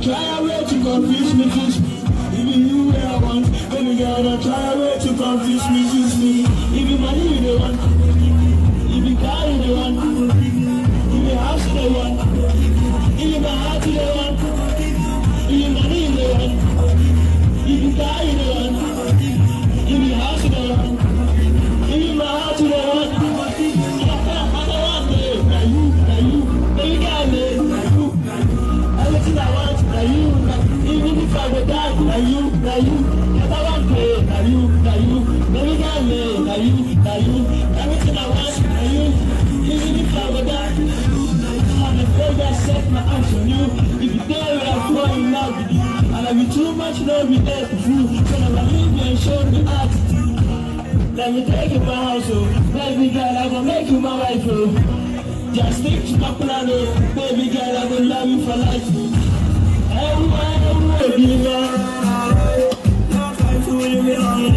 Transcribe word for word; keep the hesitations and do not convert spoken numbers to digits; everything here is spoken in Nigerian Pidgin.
try a way to confuse me, kiss me. Even you where I want, baby girl, don't try a way to confuse me, kiss me. Even money you the one, even car you the one, even house you the one, even my heart you the one, even money you the one, even car you the one, even house you the one, even my heart you the one. I don't want it, now you, now you, baby girl, now you, everything I want, now you, even if I go die, now you, now you, I want it, now you, now you, baby girl, now you, now you, everything I want, now you, even if I go die, I'm afraid I set my eyes on you. If you dare, I fall in love with you, and I be too much, no be there to fool. When I leave you and show me attitude, let me take you my house, oh, baby girl, I gonna make you my wife, oh. Just stick to my plan, oh, baby girl, I gonna love you for life. Everywhere, everywhere, baby girl, don't try fooling me on.